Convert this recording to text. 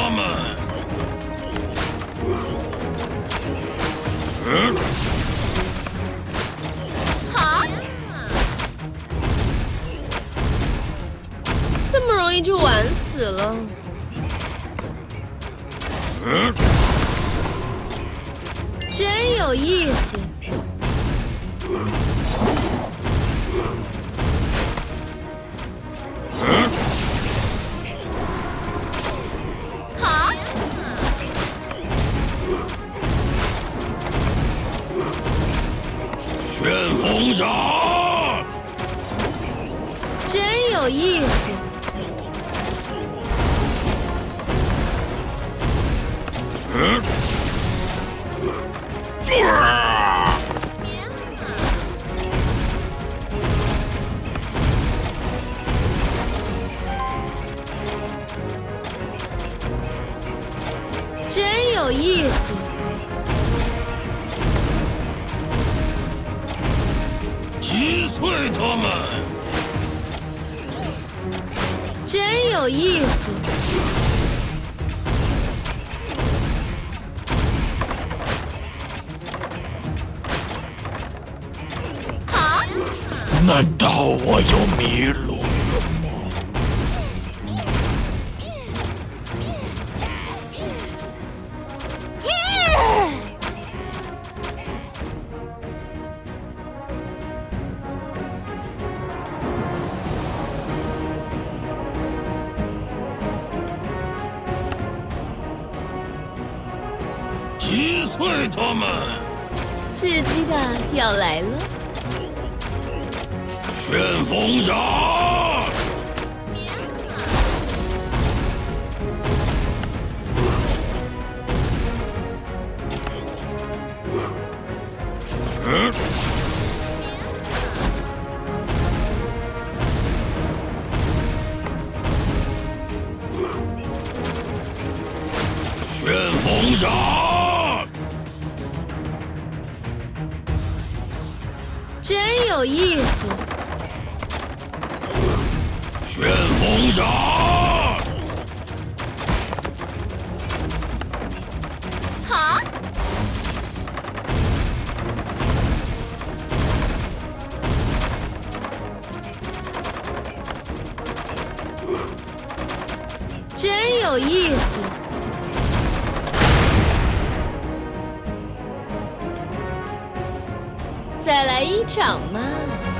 他们！ 好，这么容易就完死了。真有意思。好， 旋风掌！ 真有意思。真有意思。 击碎他们！ 真有意思。好， 难道我又迷路了吗？击碎他们！ 刺激的要来了。 旋风掌！旋风掌！ 真有意思。 旋风掌！ 好，真有意思。再来一场嘛！